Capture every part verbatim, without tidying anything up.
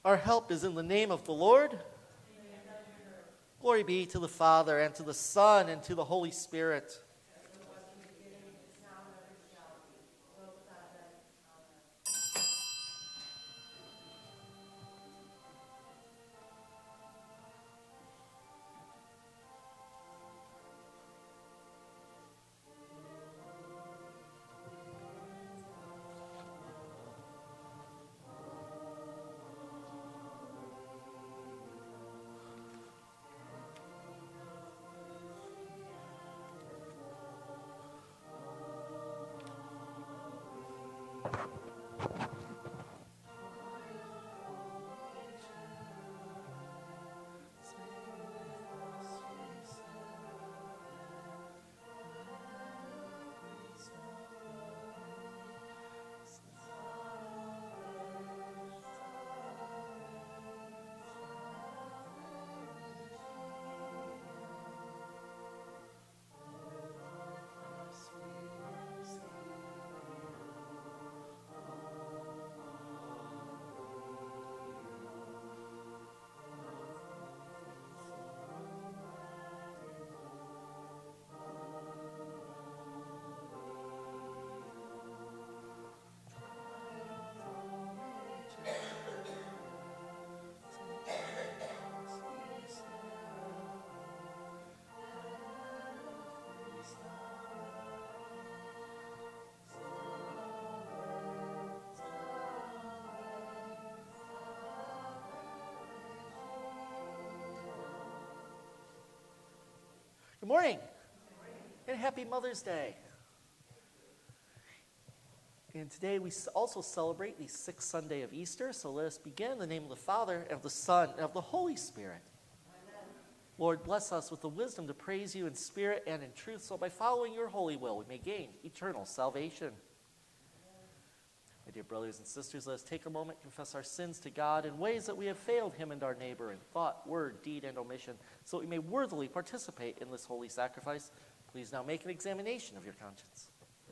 Our help is in the name of the Lord. Glory be to the Father, and to the Son, and to the Holy Spirit. Good morning, and happy Mother's Day. And today we also celebrate the sixth Sunday of Easter, so let us begin in the name of the Father, and of the Son, and of the Holy Spirit. Amen. Lord, bless us with the wisdom to praise you in spirit and in truth, so by following your holy will we may gain eternal salvation. My dear brothers and sisters, let us take a moment, confess our sins to God in ways that we have failed him and our neighbor in thought, word, deed, and omission, so that we may worthily participate in this holy sacrifice. Please now make an examination of your conscience.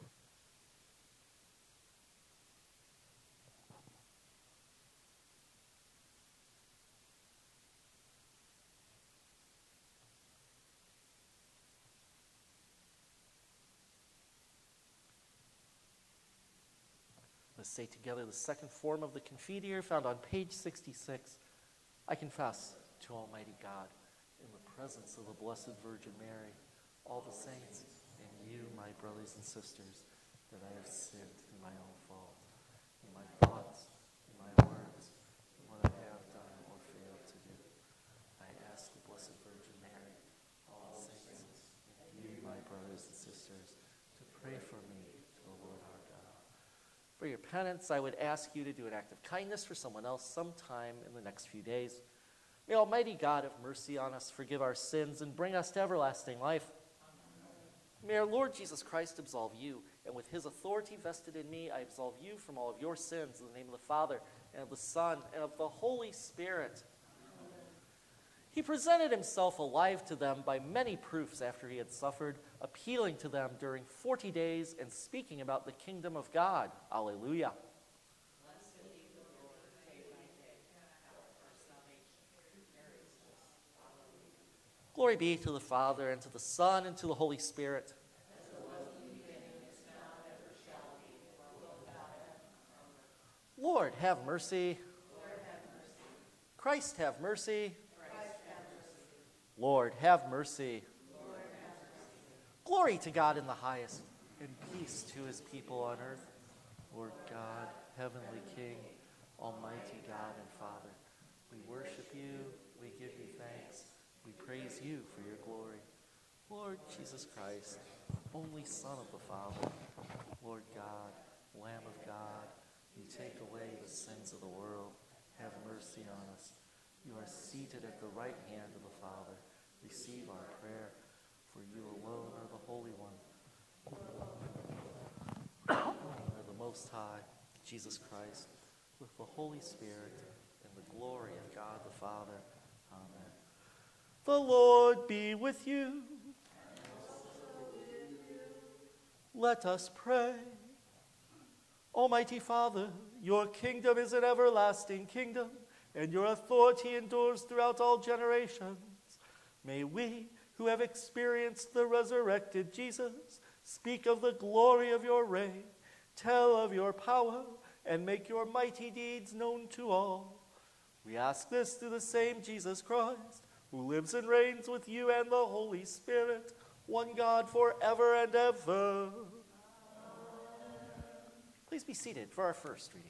Let's say together the second form of the Confiteor found on page sixty-six. I confess to Almighty God, in the presence of the Blessed Virgin Mary, all the saints, and you, my brothers and sisters, that I have sinned through my own fault, in my thoughts, in my words, in what I have done or failed to do. I ask the Blessed Virgin Mary, all the saints, and you, my brothers and sisters, to pray for me to the Lord our God. For your penance, I would ask you to do an act of kindness for someone else sometime in the next few days. May Almighty God have mercy on us, forgive our sins, and bring us to everlasting life. Amen. May our Lord Jesus Christ absolve you, and with his authority vested in me, I absolve you from all of your sins in the name of the Father, and of the Son, and of the Holy Spirit. Amen. He presented himself alive to them by many proofs after he had suffered, appealing to them during forty days and speaking about the kingdom of God. Alleluia. Glory be to the Father, and to the Son, and to the Holy Spirit. As it was in the beginning, is now, and ever shall be, world without end. Lord, have mercy. Lord, have mercy. Christ, have mercy. Christ, have mercy. Lord, have mercy. Lord, have mercy. Glory to God in the highest, and peace to his people on earth. Lord God, heavenly King, almighty God and Father, we worship you, we give you thanks. We praise you for your glory. Lord Jesus Christ, only Son of the Father, Lord God, Lamb of God, you take away the sins of the world. Have mercy on us. You are seated at the right hand of the Father. Receive our prayer, for you alone are the Holy One. Are the Most High, Jesus Christ, with the Holy Spirit, and the glory of God the Father. Amen. The Lord be with you. And also with you. Let us pray. Almighty Father, your kingdom is an everlasting kingdom, and your authority endures throughout all generations. May we, who have experienced the resurrected Jesus, speak of the glory of your reign, tell of your power, and make your mighty deeds known to all. We ask this through the same Jesus Christ, who lives and reigns with you and the Holy Spirit, one God forever and ever. Please be seated for our first reading.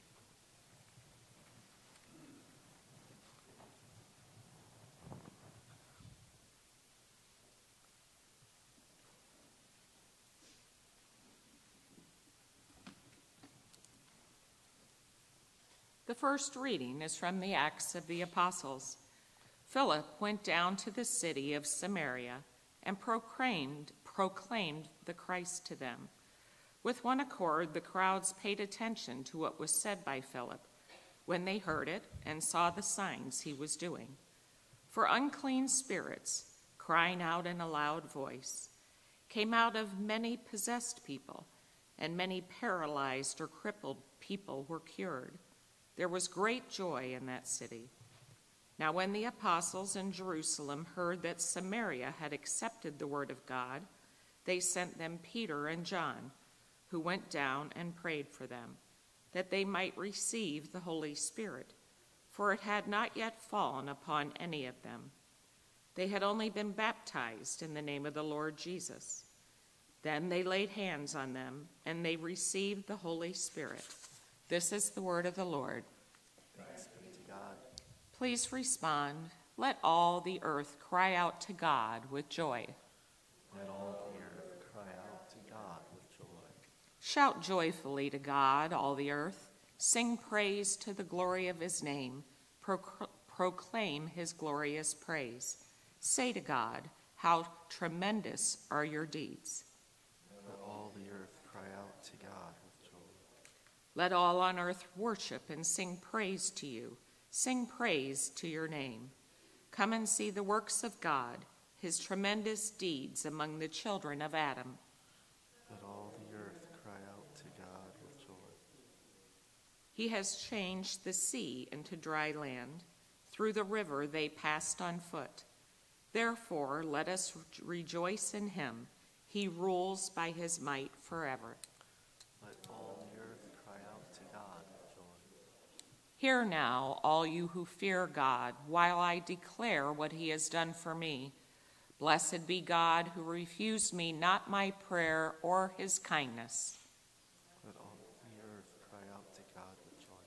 The first reading is from the Acts of the Apostles. Philip went down to the city of Samaria and proclaimed, proclaimed the Christ to them. With one accord, the crowds paid attention to what was said by Philip when they heard it and saw the signs he was doing. For unclean spirits, crying out in a loud voice, came out of many possessed people, and many paralyzed or crippled people were cured. There was great joy in that city. Now when the apostles in Jerusalem heard that Samaria had accepted the word of God, they sent them Peter and John, who went down and prayed for them, that they might receive the Holy Spirit, for it had not yet fallen upon any of them. They had only been baptized in the name of the Lord Jesus. Then they laid hands on them, and they received the Holy Spirit. This is the word of the Lord. Thanks be to God. Please respond. Let all the earth cry out to God with joy. Let all the earth cry out to God with joy. Shout joyfully to God, all the earth. Sing praise to the glory of his name. Pro- proclaim his glorious praise. Say to God, how tremendous are your deeds. Let all the earth cry out to God with joy. Let all on earth worship and sing praise to you. Sing praise to your name. Come and see the works of God, his tremendous deeds among the children of Adam. Let all the earth cry out to God with joy. He has changed the sea into dry land. Through the river they passed on foot. Therefore, let us rejoice in him. He rules by his might forever. Let all the earth cry out to God with joy. Hear now, all you who fear God, while I declare what he has done for me. Blessed be God who refused me not my prayer or his kindness. Let all the earth cry out to God with joy.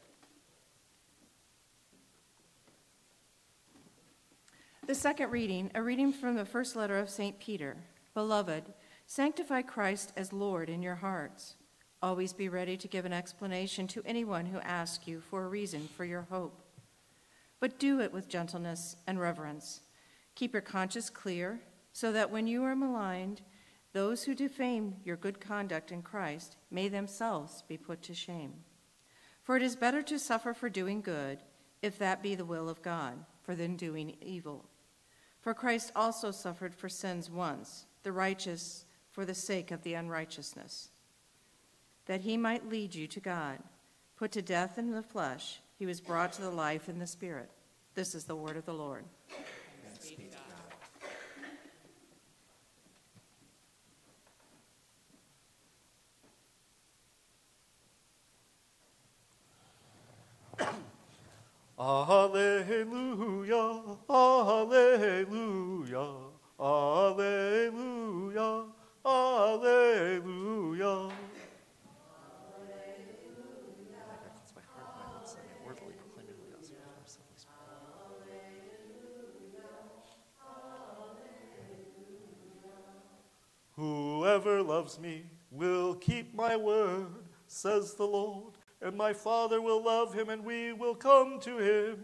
The second reading, a reading from the first letter of Saint Peter. Beloved, sanctify Christ as Lord in your hearts. Always be ready to give an explanation to anyone who asks you for a reason for your hope. But do it with gentleness and reverence. Keep your conscience clear, so that when you are maligned, those who defame your good conduct in Christ may themselves be put to shame. For it is better to suffer for doing good, if that be the will of God, for than doing evil. For Christ also suffered for sins once, the righteous for the sake of the unrighteousness, that he might lead you to God. Put to death in the flesh, he was brought to the life in the Spirit. This is the word of the Lord. Thanks be to God. Alleluia, alleluia, alleluia, alleluia. My heart, my lips, and my worthily proclaiming the gospel of our Holy Spirit. Whoever loves me will keep my word, says the Lord, and my Father will love him, and we will come to him.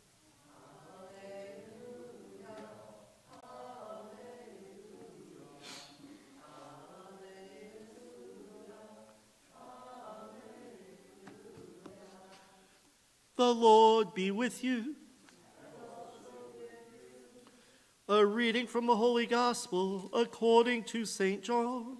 The Lord be with you. A reading from the Holy Gospel according to Saint John.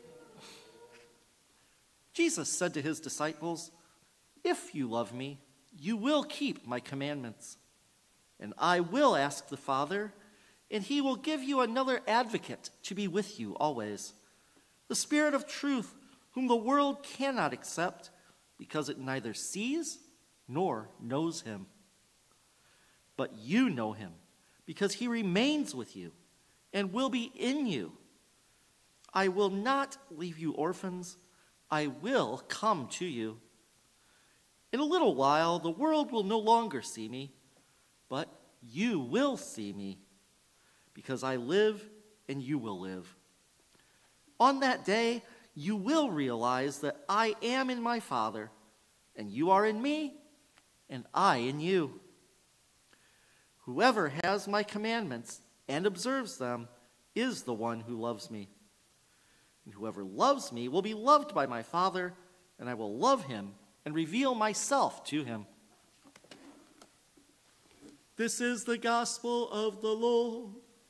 Jesus said to his disciples, "If you love me, you will keep my commandments. And I will ask the Father, and he will give you another advocate to be with you always, the Spirit of truth, whom the world cannot accept, because it neither sees nor knows him. But you know him, because he remains with you and will be in you. I will not leave you orphans. I will come to you. In a little while, the world will no longer see me, but you will see me, because I live and you will live. On that day, you will realize that I am in my Father, and you are in me, and I in you. Whoever has my commandments and observes them is the one who loves me. And whoever loves me will be loved by my Father, and I will love him and reveal myself to him. This is the gospel of the Lord.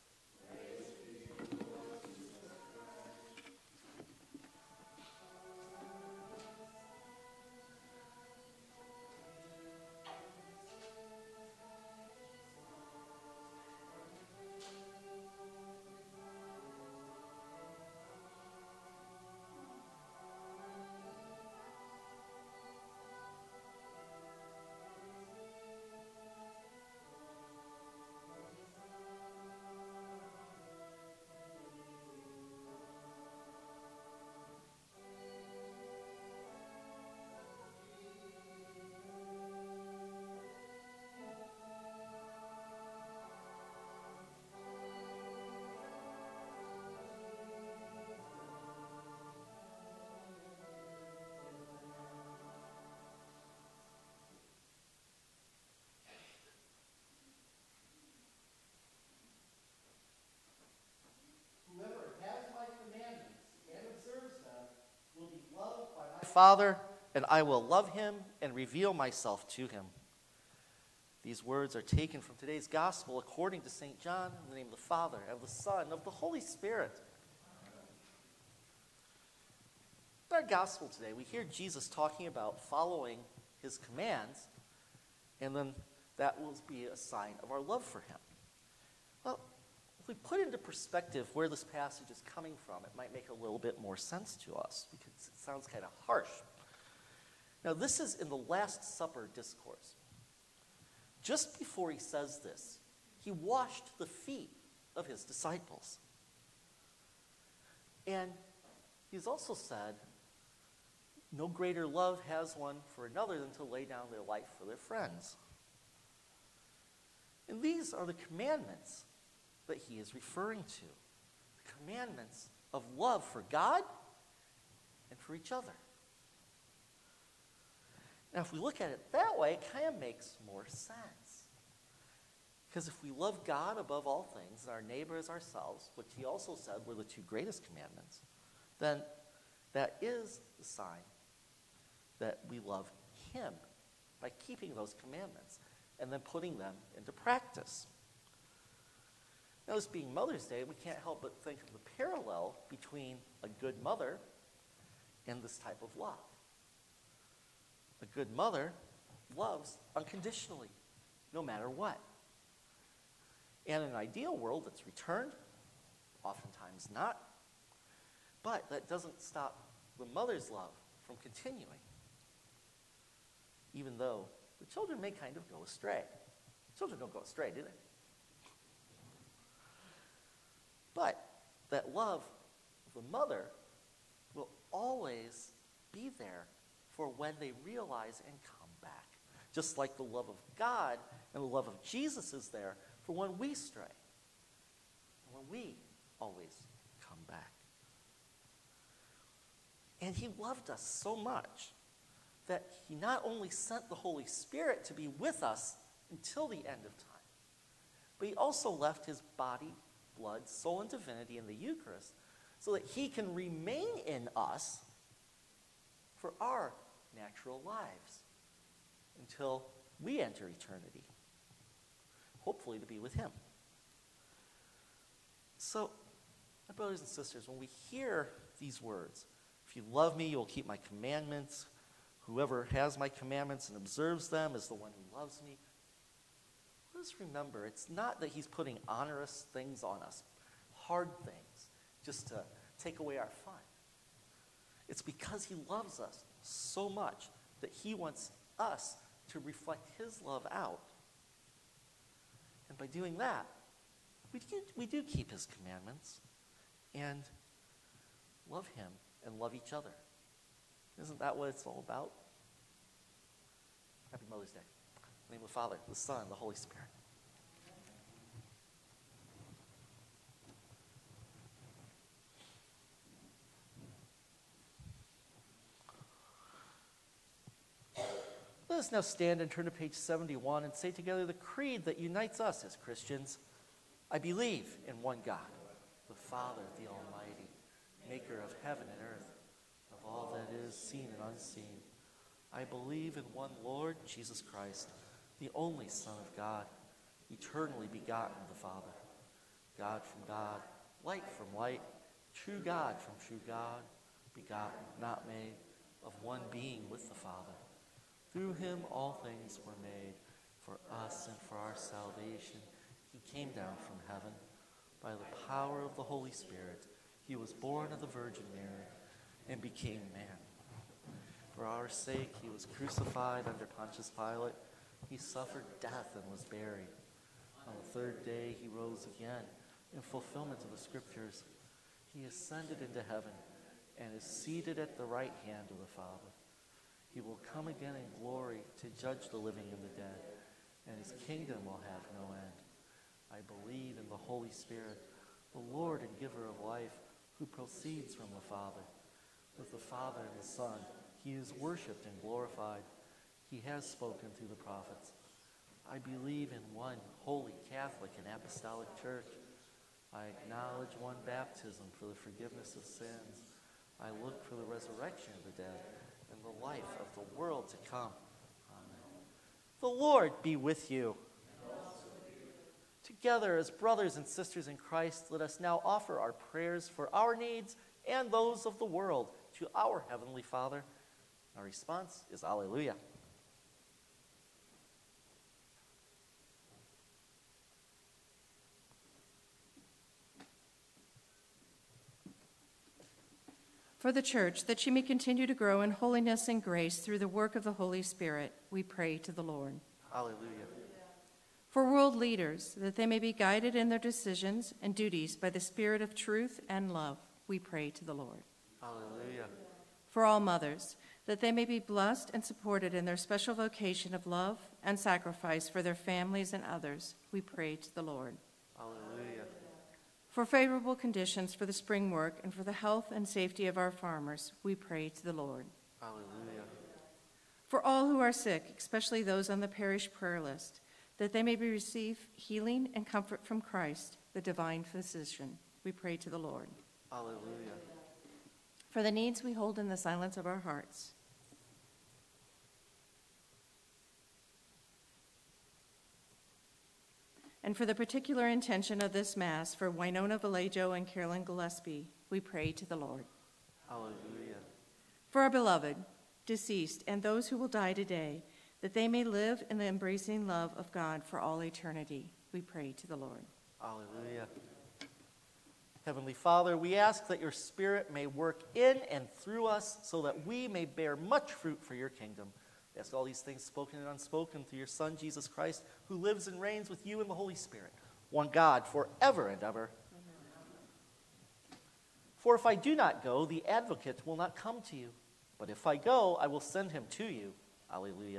Father, and I will love him and reveal myself to him. These words are taken from today's gospel according to Saint John, in the name of the Father, and of the Son, and of the Holy Spirit. In our gospel today, we hear Jesus talking about following his commands, and then that will be a sign of our love for him. Well, if we put into perspective where this passage is coming from, it might make a little bit more sense to us, because it sounds kind of harsh. Now, this is in the Last Supper discourse. Just before he says this, he washed the feet of his disciples. And he's also said, no greater love has one for another than to lay down their life for their friends. And these are the commandments that he is referring to. The commandments of love for God and for each other. Now, if we look at it that way, it kind of makes more sense. Because if we love God above all things and our neighbor as ourselves, which he also said were the two greatest commandments, then that is the sign that we love him by keeping those commandments and then putting them into practice. Now, this being Mother's Day, we can't help but think of the parallel between a good mother and this type of love. A good mother loves unconditionally, no matter what. And in an ideal world, it's returned, oftentimes not. But that doesn't stop the mother's love from continuing, even though the children may kind of go astray. Children don't go astray, do they? But that love of the mother will always be there for when they realize and come back. Just like the love of God and the love of Jesus is there for when we stray. And when we always come back. And he loved us so much that he not only sent the Holy Spirit to be with us until the end of time, but he also left his body, blood, soul, and divinity in the Eucharist so that he can remain in us for our natural lives until we enter eternity, hopefully to be with him. So, my brothers and sisters, when we hear these words, if you love me, you will keep my commandments. Whoever has my commandments and observes them is the one who loves me. Let us remember, it's not that he's putting onerous things on us, hard things, just to take away our fun. It's because he loves us so much that he wants us to reflect his love out. And by doing that, we do, we do keep his commandments and love him and love each other. Isn't that what it's all about? Happy Mother's Day. In the name of the Father, the Son, and the Holy Spirit. Let us now stand and turn to page seventy-one and say together the creed that unites us as Christians. I believe in one God, the Father, the Almighty, maker of heaven and earth, of all that is seen and unseen. I believe in one Lord, Jesus Christ, the only Son of God, eternally begotten of the Father, God from God, light from light, true God from true God, begotten, not made, of one being with the Father. Through him all things were made. For us and for our salvation, he came down from heaven. By the power of the Holy Spirit, he was born of the Virgin Mary and became man. For our sake, he was crucified under Pontius Pilate. He suffered death and was buried. On the third day, he rose again in fulfillment of the Scriptures. He ascended into heaven and is seated at the right hand of the Father. He will come again in glory to judge the living and the dead, and his kingdom will have no end. I believe in the Holy Spirit, the Lord and giver of life, who proceeds from the Father. With the Father and the Son, he is worshipped and glorified. He has spoken through the prophets. I believe in one holy Catholic and apostolic church. I acknowledge one baptism for the forgiveness of sins. I look for the resurrection of the dead and the life of the world to come. Amen. The Lord be with you. Together as brothers and sisters in Christ, let us now offer our prayers for our needs and those of the world to our Heavenly Father. Our response is Alleluia. For the church, that she may continue to grow in holiness and grace through the work of the Holy Spirit, we pray to the Lord. Alleluia. For world leaders, that they may be guided in their decisions and duties by the Spirit of truth and love, we pray to the Lord. Alleluia. For all mothers, that they may be blessed and supported in their special vocation of love and sacrifice for their families and others, we pray to the Lord. Alleluia. For favorable conditions for the spring work and for the health and safety of our farmers, we pray to the Lord. Alleluia. For all who are sick, especially those on the parish prayer list, that they may receive healing and comfort from Christ, the divine physician, we pray to the Lord. Alleluia. For the needs we hold in the silence of our hearts. And for the particular intention of this Mass for Winona Vallejo and Carolyn Gillespie, we pray to the Lord. Alleluia. For our beloved, deceased, and those who will die today, that they may live in the embracing love of God for all eternity, we pray to the Lord. Alleluia. Heavenly Father, we ask that your Spirit may work in and through us so that we may bear much fruit for your kingdom. We ask all these things spoken and unspoken through your Son, Jesus Christ, who lives and reigns with you in the Holy Spirit, one God, forever and ever. Amen. For if I do not go, the advocate will not come to you. But if I go, I will send him to you. Alleluia.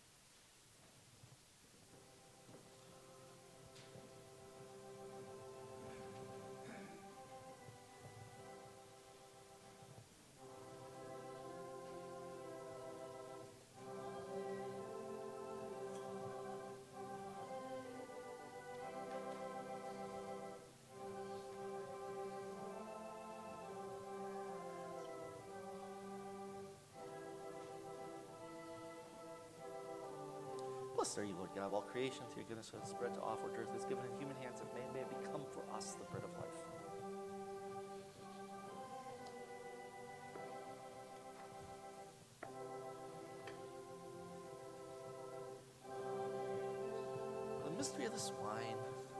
Blessed are you, Lord God, of all creation, through your goodness has spread to off what earth is given in human hands of man, may it become for us the bread of life. Mystery of the swine.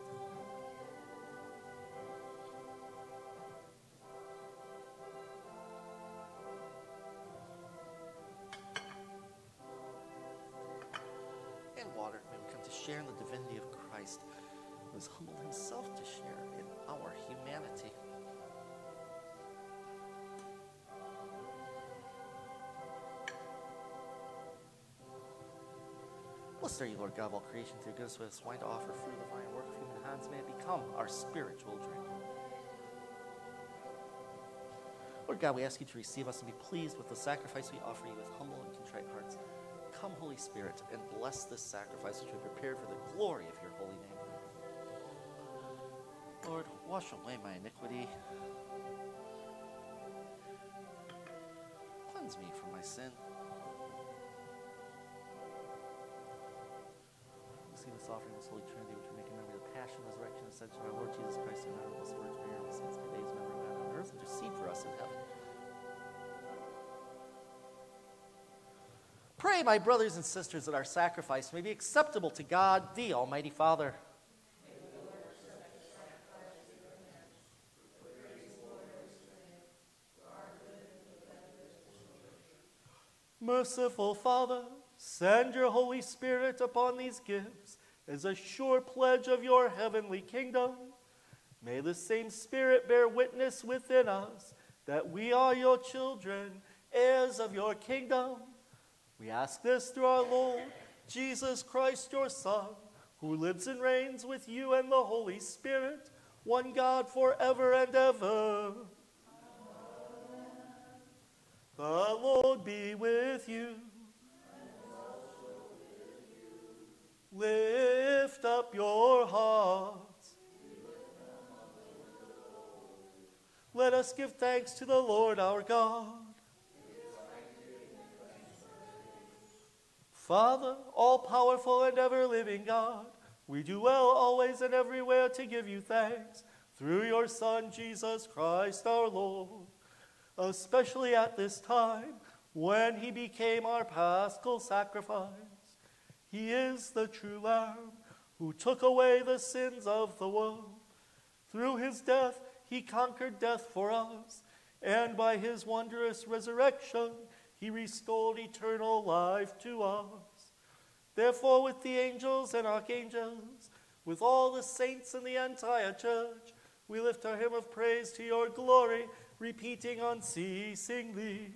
And water, may we come to share in the divinity of Christ, who has humbled himself to share in our humanity. Blessed are you, Lord God of all creation, through your goodness with us wine to offer fruit of the vine work of human hands. May it become our spiritual drink. Lord God, we ask you to receive us and be pleased with the sacrifice we offer you with humble and contrite hearts. Come, Holy Spirit, and bless this sacrifice which we prepared for the glory of your holy name. Lord, wash away my iniquity. Cleanse me from my sin. Receive this offering, this Holy Trinity, which we make in memory of the passion, resurrection, and ascension of our Lord Jesus Christ, and our Blessed Virgin Mary, all the saints, today's memory man on earth, intercede for us in heaven. Pray, my brothers and sisters, that our sacrifice may be acceptable to God, the Almighty Father. Merciful Father, send your Holy Spirit upon these gifts as a sure pledge of your heavenly kingdom. May the same Spirit bear witness within us that we are your children, heirs of your kingdom. We ask this through our Lord, Jesus Christ, your Son, who lives and reigns with you and the Holy Spirit, one God forever and ever. The Lord be with you. Lift up your hearts. Let us give thanks to the Lord our God. Father, all-powerful and ever-living God, we do well always and everywhere to give you thanks through your Son, Jesus Christ our Lord, especially at this time when he became our paschal sacrifice. He is the true Lamb who took away the sins of the world. Through his death, he conquered death for us, and by his wondrous resurrection, he restored eternal life to us. Therefore, with the angels and archangels, with all the saints and the entire church, we lift our hymn of praise to your glory, repeating unceasingly.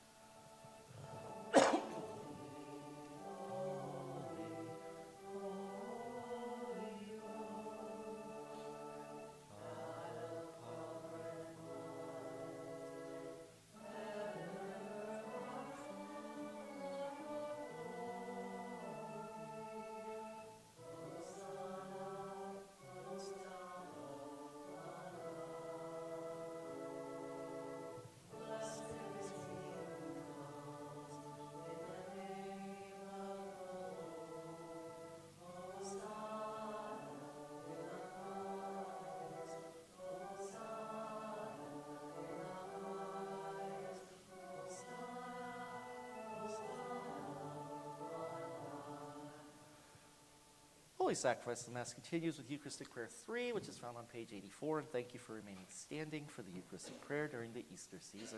Holy Sacrifice of the Mass continues with Eucharistic Prayer three, which is found on page eighty-four, and thank you for remaining standing for the Eucharistic prayer during the Easter season.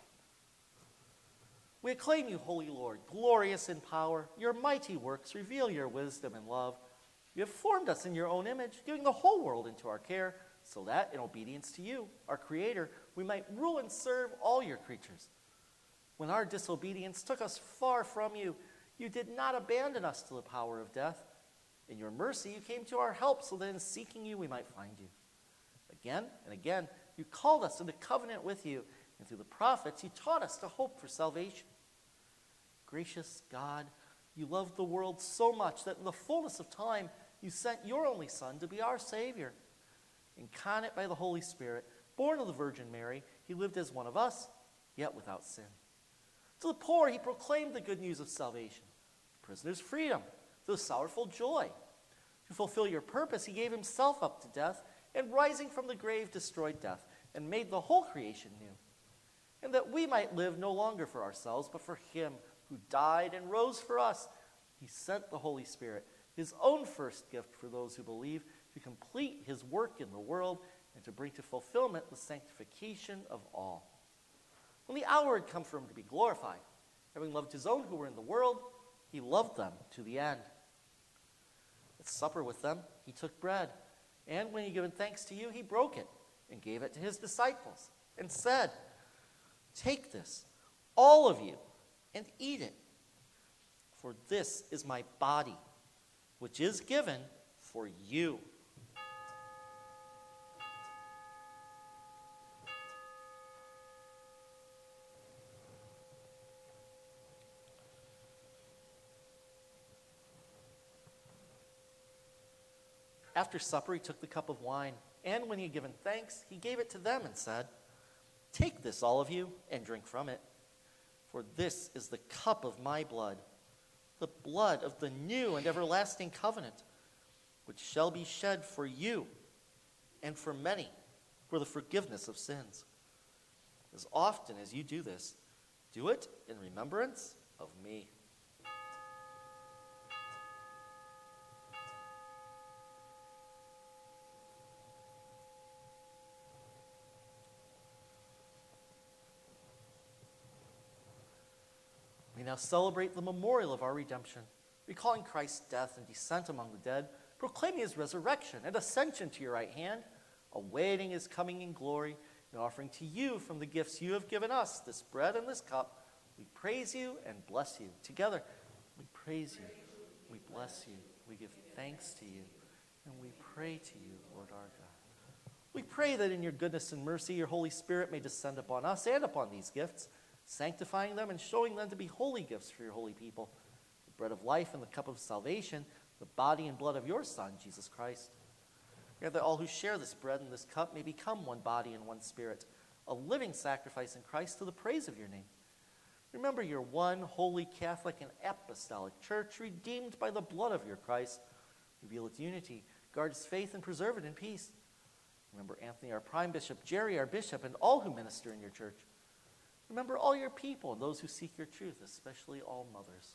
We acclaim you, Holy Lord, glorious in power. Your mighty works reveal your wisdom and love. You have formed us in your own image, giving the whole world into our care, so that, in obedience to you, our Creator, we might rule and serve all your creatures. When our disobedience took us far from you, you did not abandon us to the power of death. In your mercy, you came to our help so that in seeking you, we might find you. Again and again, you called us into covenant with you, and through the prophets, you taught us to hope for salvation. Gracious God, you loved the world so much that in the fullness of time, you sent your only Son to be our Savior. Incarnate by the Holy Spirit, born of the Virgin Mary, he lived as one of us, yet without sin. To the poor, he proclaimed the good news of salvation, to prisoners freedom, to the sorrowful joy. To fulfill your purpose, he gave himself up to death, and rising from the grave destroyed death, and made the whole creation new. And that we might live no longer for ourselves, but for him who died and rose for us, he sent the Holy Spirit, his own first gift for those who believe, to complete his work in the world and to bring to fulfillment the sanctification of all. When the hour had come for him to be glorified, having loved his own who were in the world, he loved them to the end. At supper with them, he took bread, and when he had given thanks to you, he broke it and gave it to his disciples and said, "Take this, all of you, and eat it, for this is my body, which is given for you." After supper, he took the cup of wine, and when he had given thanks, he gave it to them and said, "Take this, all of you, and drink from it, for this is the cup of my blood, the blood of the new and everlasting covenant, which shall be shed for you and for many for the forgiveness of sins. As often as you do this, do it in remembrance of me." We now celebrate the memorial of our redemption, recalling Christ's death and descent among the dead, proclaiming his resurrection and ascension to your right hand, awaiting his coming in glory, and offering to you from the gifts you have given us, this bread and this cup. We praise you and bless you. Together, we praise you, we bless you, we give thanks to you, and we pray to you, Lord our God. We pray that in your goodness and mercy, your Holy Spirit may descend upon us and upon these gifts, sanctifying them and showing them to be holy gifts for your holy people, the bread of life and the cup of salvation, the body and blood of your Son, Jesus Christ. Grant that all who share this bread and this cup may become one body and one spirit, a living sacrifice in Christ to the praise of your name. Remember your one holy Catholic and apostolic church, redeemed by the blood of your Christ. Reveal its unity, guard its faith, and preserve it in peace. Remember Anthony, our prime bishop, Jerry, our bishop, and all who minister in your church. Remember all your people and those who seek your truth, especially all mothers.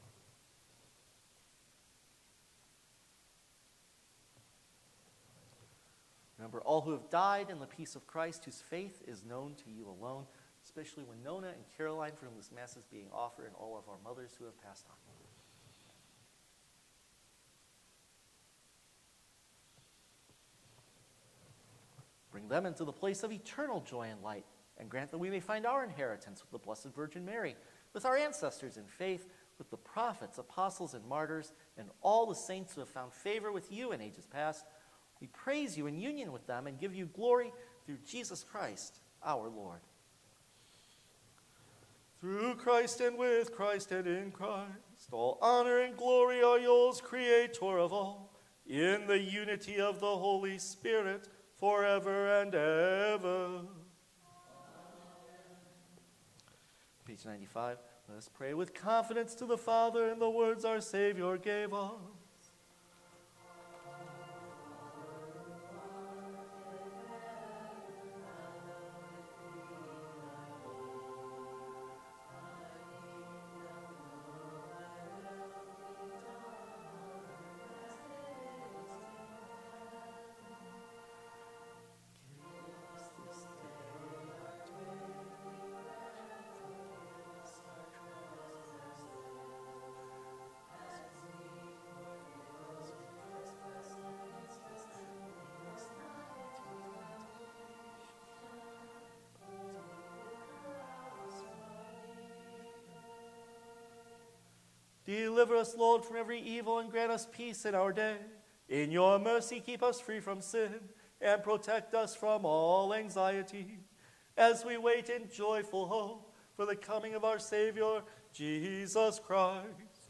Remember all who have died in the peace of Christ, whose faith is known to you alone, especially Winona and Caroline, for whom this Mass is being offered, and all of our mothers who have passed on. Bring them into the place of eternal joy and light, and grant that we may find our inheritance with the Blessed Virgin Mary, with our ancestors in faith, with the prophets, apostles, and martyrs, and all the saints who have found favor with you in ages past. We praise you in union with them and give you glory through Jesus Christ, our Lord. Through Christ and with Christ and in Christ, all honor and glory are yours, Creator of all, in the unity of the Holy Spirit, forever and ever. Page ninety-five, let us pray with confidence to the Father in the words our Savior gave us. Deliver us, Lord, from every evil and grant us peace in our day. In your mercy, keep us free from sin and protect us from all anxiety as we wait in joyful hope for the coming of our Savior, Jesus Christ.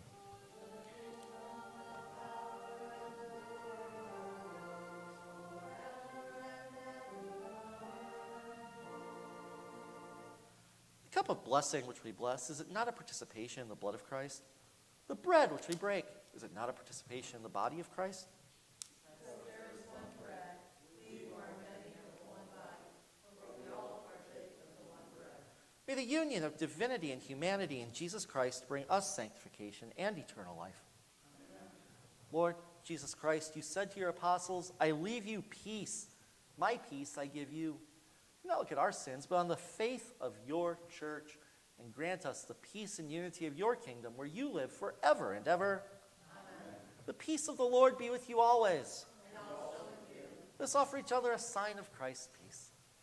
The cup of blessing which we bless, is it not a participation in the blood of Christ? The bread which we break, is it not a participation in the body of Christ? As there is one bread, we who are many of one body, for we all partake of the one bread. May the union of divinity and humanity in Jesus Christ bring us sanctification and eternal life. Amen. Lord Jesus Christ, you said to your apostles, I leave you peace. My peace I give you. Do not look at our sins, but on the faith of your church, and grant us the peace and unity of your kingdom, where you live forever and ever. Amen. The peace of the Lord be with you always. And also with you. Let's offer each other a sign of Christ's peace.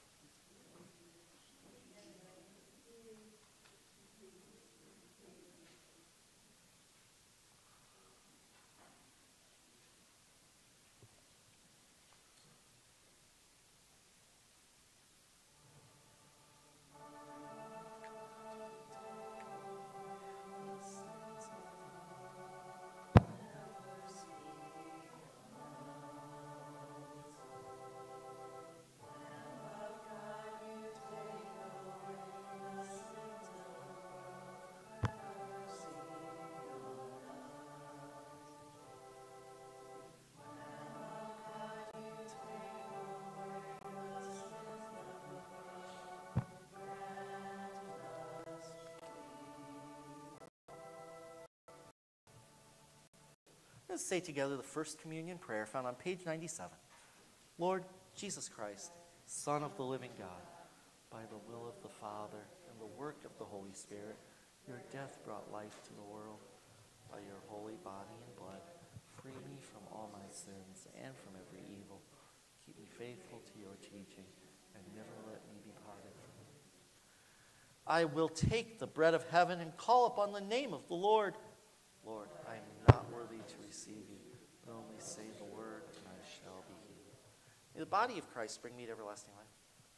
Let's say together the First Communion prayer found on page ninety-seven. Lord Jesus Christ, Son of the living God, by the will of the Father and the work of the Holy Spirit, your death brought life to the world. By your holy body and blood, free me from all my sins and from every evil. Keep me faithful to your teaching and never let me be parted from you. I will take the bread of heaven and call upon the name of the Lord. Lord, I am not worthy to receive you, but only say the word, and I shall be healed. May the body of Christ bring me to everlasting life.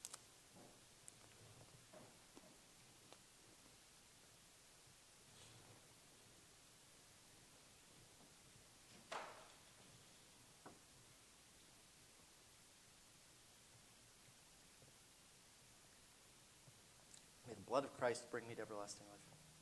May the blood of Christ bring me to everlasting life.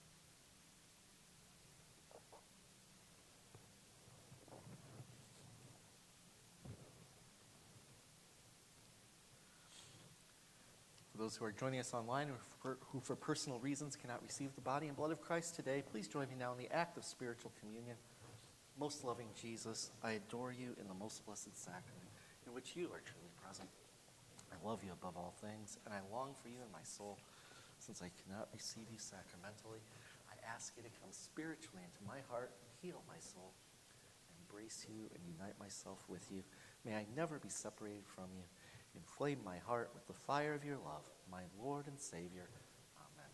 For those who are joining us online or for, who for personal reasons cannot receive the body and blood of Christ today, please join me now in the act of spiritual communion. Most loving Jesus, I adore you in the most blessed sacrament, in which you are truly present. I love you above all things, and I long for you in my soul. Since I cannot receive you sacramentally, I ask you to come spiritually into my heart and heal my soul. I embrace you and unite myself with you. May I never be separated from you. Inflame my heart with the fire of your love, my Lord and Savior. Amen.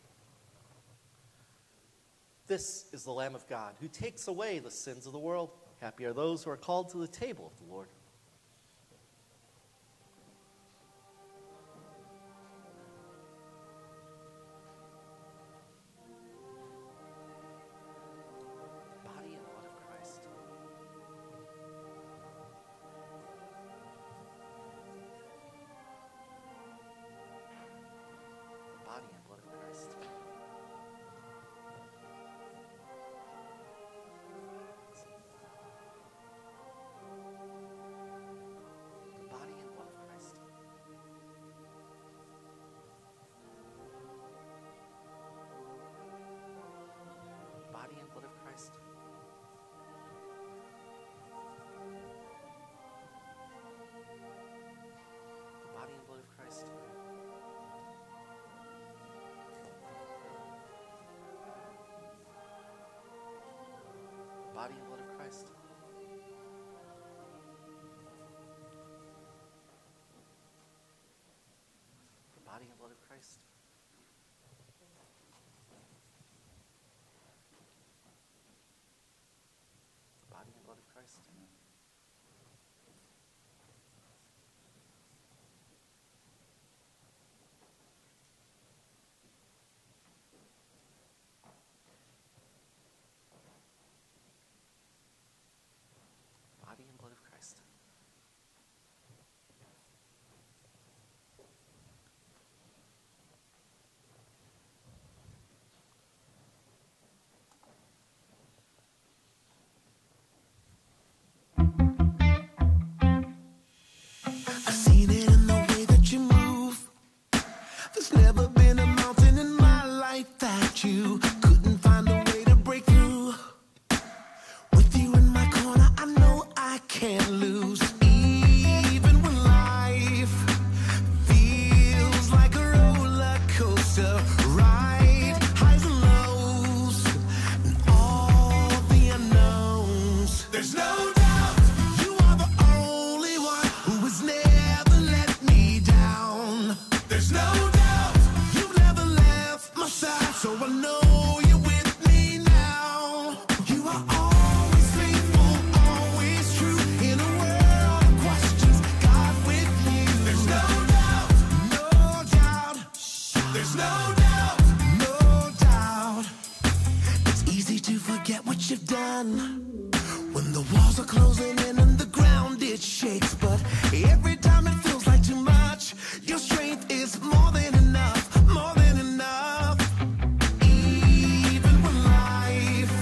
This is the Lamb of God, who takes away the sins of the world. Happy are those who are called to the table of the Lord. Body and blood of Christ. Body and blood of Christ. The body and blood of Christ. Body and blood of Christ. The body and blood of Christ. Body and blood of Christ. The body and blood of Christ. The body and blood of Christ. Body and blood of Christ. I've seen it in the way that you move. There's never been a mountain in my life that you couldn't find a way to break through. With you in my corner, I know to forget what you've done. When the walls are closing in and the ground it shakes, but every time it feels like too much, your strength is more than enough, more than enough. Even when life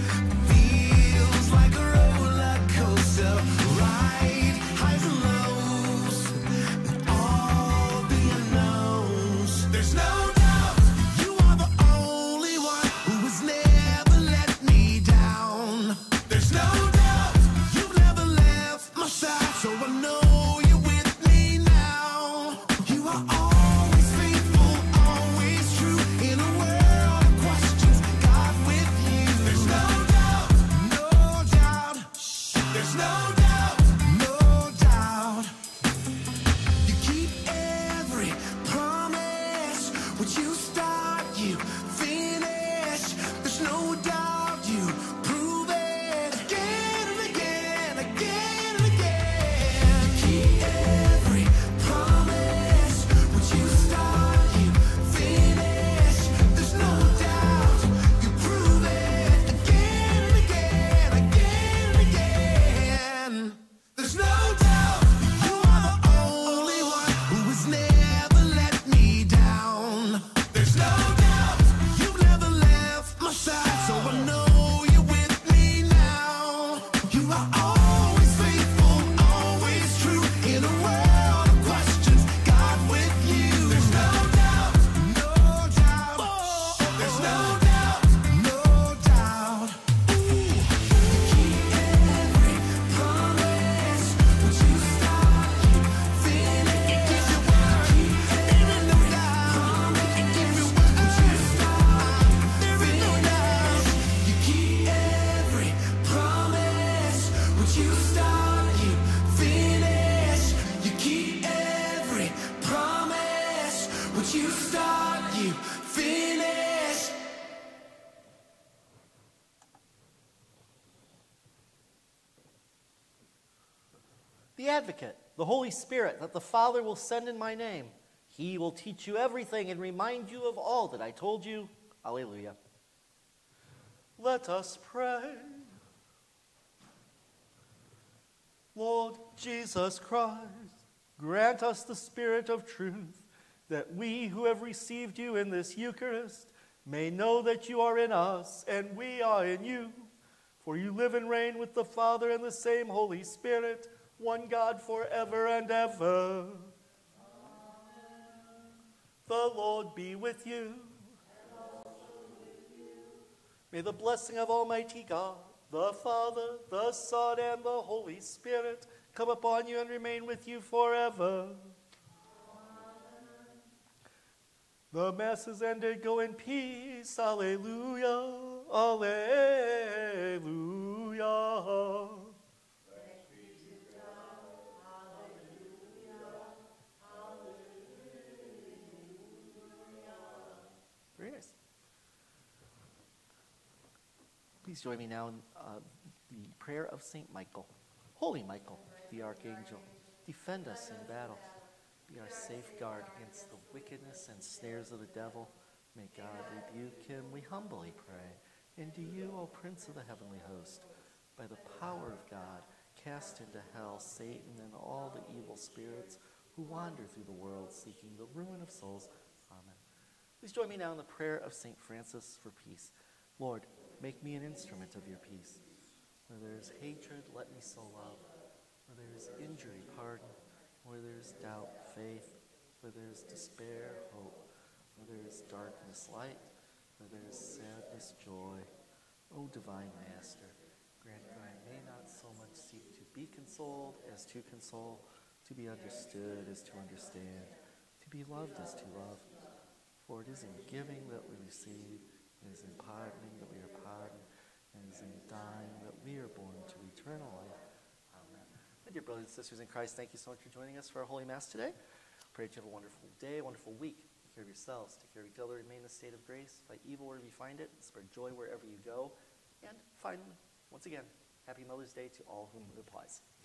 feels like a roller coaster ride, highs and lows, and all the unknowns. There's no doubt you are the only one who has never let me down. There's no doubt you've never left my side, so I know you're with me now. You are always faithful, always true, in a world of questions, God with you. There's no doubt, no doubt, there's no doubt, no doubt. You keep every promise. What you start, you finish. There's no doubt you prove it again and again, again and again. You keep every promise. What you start, you finish. There's no doubt you prove it again and again, again and again. There's no doubt you are the only one who has never let me down. There's no doubt you've never left my side, so I know you're with me now. You are always faithful, always true, in a world of questions, God with you. There's no doubt, no doubt, there's no doubt, no doubt. Ooh. You keep every promise. What you start, you finish. It gives you word. There is no doubt. It gives you word. What you start, there is no doubt. You keep every promise. What you start, you finish. You keep every promise. What you start, you finish. The Advocate, the Holy Spirit, that the Father will send in my name. He will teach you everything and remind you of all that I told you. Alleluia. Let us pray. Lord Jesus Christ, grant us the Spirit of truth, that we who have received you in this Eucharist may know that you are in us and we are in you. For you live and reign with the Father and the same Holy Spirit, one God forever and ever. Amen. The Lord be with you. And also with you. May the blessing of Almighty God, the Father, the Son, and the Holy Spirit come upon you and remain with you forever. Amen. The Mass is ended. Go in peace. Alleluia. Alleluia. Very nice. Please join me now in uh, the prayer of Saint Michael. Holy Michael, the Archangel, defend us in battle. Be our safeguard against the wickedness and snares of the devil. May God rebuke him, we humbly pray. And to you, O Prince of the heavenly host, by the power of God, cast into hell Satan and all the evil spirits who wander through the world seeking the ruin of souls. Amen. Please join me now in the prayer of Saint Francis for peace. Lord, make me an instrument of your peace. Where there is hatred, let me sow love. Where there is injury, pardon. Where there is doubt, faith. Where there is despair, hope. Where there is darkness, light. Where there is sadness, joy. O divine Master, grant that I may not so much seek to be consoled as to console, to be understood as to understand, to be loved as to love. For it is in giving that we receive, it is in pardoning that we are pardoned, and it is in dying that we are born to eternal life. Amen. My dear brothers and sisters in Christ, thank you so much for joining us for our Holy Mass today. Pray that you have a wonderful day, a wonderful week. Take care of yourselves, take care of each other, remain in a state of grace, fight evil wherever you find it, spread joy wherever you go. And finally, once again, happy Mother's Day to all whom it applies.